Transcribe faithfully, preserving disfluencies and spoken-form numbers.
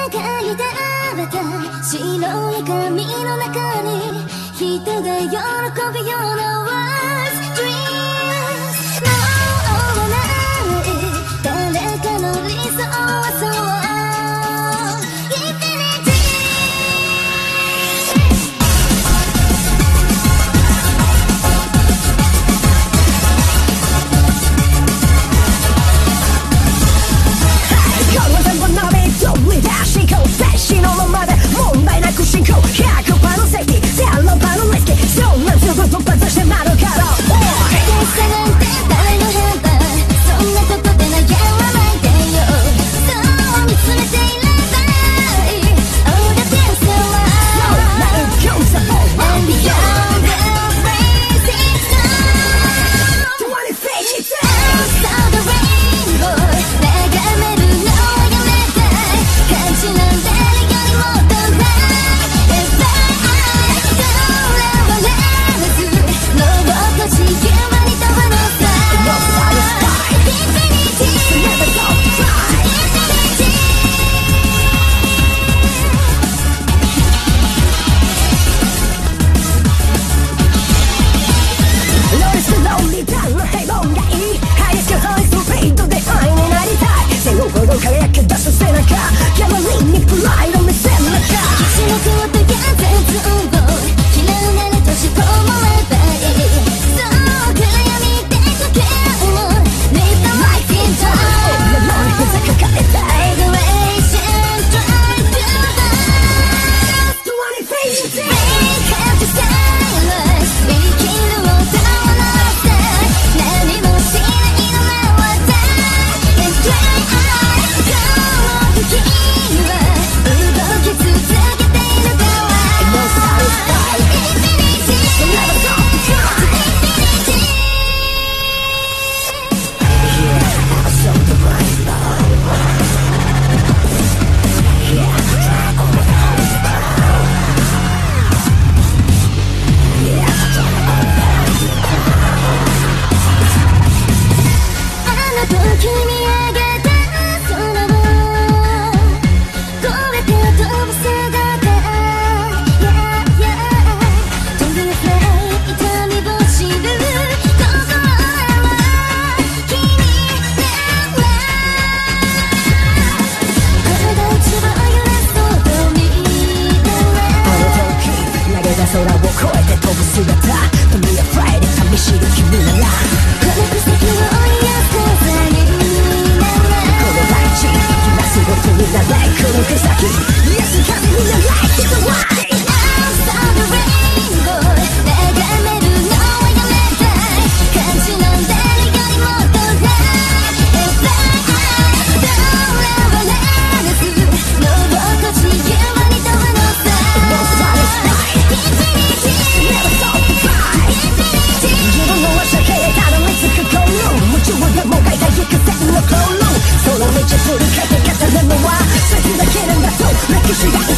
描いたまた白い紙の中に人が喜ぶような Words Dreams もう終わらない誰かの理想はそう Infinity この全部のビートを出しこう静止のままで問題なく進行 ひゃくパーセント のセーフティーゼロパーセント のリスキーそんなすぐ突発してなるから激しさなんて誰の判断そんなことで悩まないでよそう見つめていればいい All the things you want Now it comes up and beyond the crazy storm twenty feet Outside the rainbow 眺めるのをやめたい感じなんて輝き出す背中ギャラリーにプライド見せる中一のことや絶望嫌うなら閉じ込めればいいそう暗闇でかけも Live the life in time 俺の膝抱えた Adoration Try to dance twenty feet Break out the silence 生きる音を鳴らせ何もしないのは私 And try空を越えて飛ぶ姿 Don't be afraid 寂しい君ならこの奇跡を追い当てさになれこの大地今すぐとになれこの手先 Yes 風になれ人は Outside the rainbow 眺めるのはやめたい感じなんてよりもっとない If I don't ever let us のぼと地球に飛ぶのさ No satisfied Never so fine自分の足だけでたどり着くゴール夢中でもがいた行く線のゴール空道振り返って語るのは切だけなんだと歴史が